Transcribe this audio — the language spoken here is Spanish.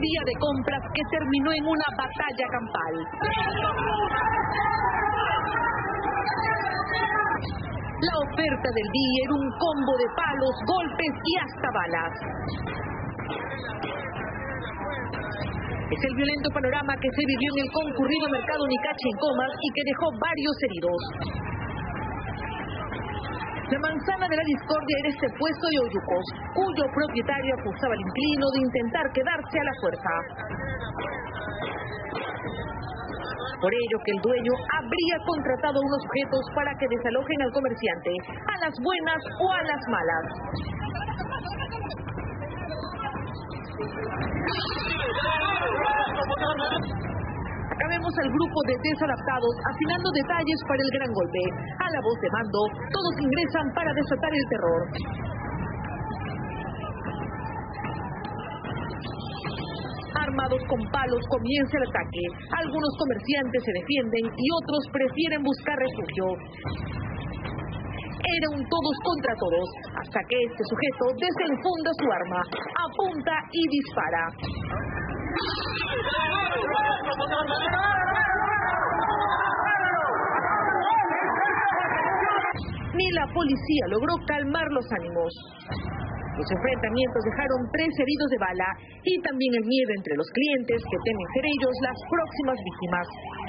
día de compras que terminó en una batalla campal. La oferta del día era un combo de palos, golpes y hasta balas. Es el violento panorama que se vivió en el concurrido mercado Nicache en Comas y que dejó varios heridos. La manzana de la discordia era este puesto de oyucos, cuyo propietario acusaba al inquilino de intentar quedarse a la fuerza. Por ello que el dueño habría contratado a unos sujetos para que desalojen al comerciante, a las buenas o a las malas. Acá vemos al grupo de desadaptados afinando detalles para el gran golpe. A la voz de mando, todos ingresan para desatar el terror. Armados con palos comienza el ataque. Algunos comerciantes se defienden y otros prefieren buscar refugio. Era un todos contra todos, hasta que este sujeto desenfunda su arma, apunta y dispara. Ni la policía logró calmar los ánimos. Los enfrentamientos dejaron 3 heridos de bala y también el miedo entre los clientes que temen ser ellos las próximas víctimas.